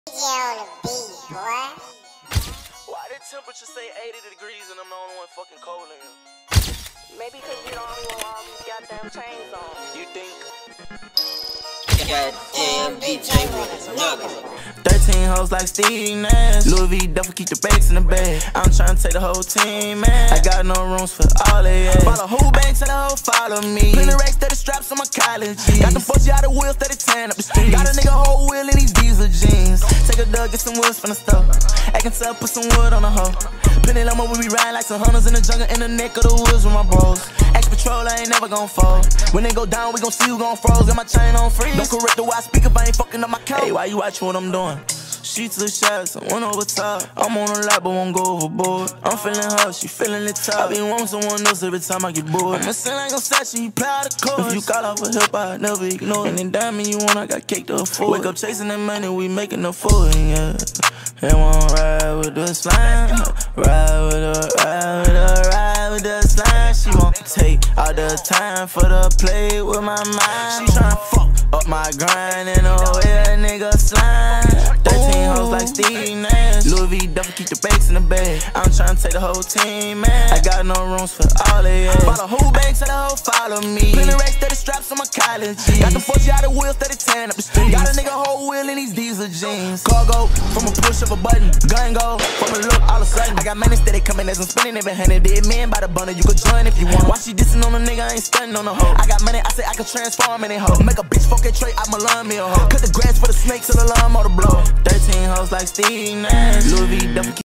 on the beat, boy. Why the temperature say 80 degrees and I'm the only one fucking cold in here? Maybe because you the only one with all these goddamn chains on. You think? Goddamn DJ with another. 13 hoes like Steve Nash. Louis V duffel keep the bags in the bag. I'm tryna take the whole team, man. I got no rooms for all of you. Follow who banks so the hoe follow me. Plenty racks that straps on my college jeans. Got them 40 out of wheels that tan up the streets. Got a nigga whole wheel in these diesel jeans. Take a dug, get some woods from the store. Acting tough, put some wood on the hoe. Plenty lama, we be riding like some hunters in the jungle in the neck of the woods with my bros. Axe patrol, I ain't never gon' fall. When they go down, we gon' see who gon' froze. Got my chain on freeze. Don't correct the way I speak if I ain't fucking up my count. Hey, why you watching what I'm doing? She took shots, I went over top. I'm on a lap, but won't go overboard. I'm feeling her, she feeling the top. I be wanting someone else every time I get bored. I'm missing like I'm satching, you proud of course. If you call out for help, I never ignore it. And then diamond you want, I got cake to afford. Wake up chasing that money, we making a fool, yeah. They won't ride with the slime. Ride with the slime. She won't take all the time for the play with my mind. She tryna fuck up my grind and oh yeah, nigga slime. 13 hoes like Steve Nash. Louis V duffel keep the bags in the bag. I'm tryna take the whole team, man. I got no rooms for all of you. Follow who banks so the hoe follow me. Plenty racks that straps on my college jeans. Got them 40 out of wheels that tan up the streets. Got a nigga whole wheel in these diesel jeans. Cargo from a push of a button. Gun go from a look all of a sudden. I got money steady coming as I'm spinning every hundred. Dead man by the bundle, you could join if you want. Why she dissing on a nigga, I ain't stunning on a hoe. I got money, I say I can transform in a hoe. Make a bitch fuck a trait, I'ma learn me a hoe. Cut the grass for the snakes till the lawn motor blow. 13 hoes like Steve Nash. Louis V duffel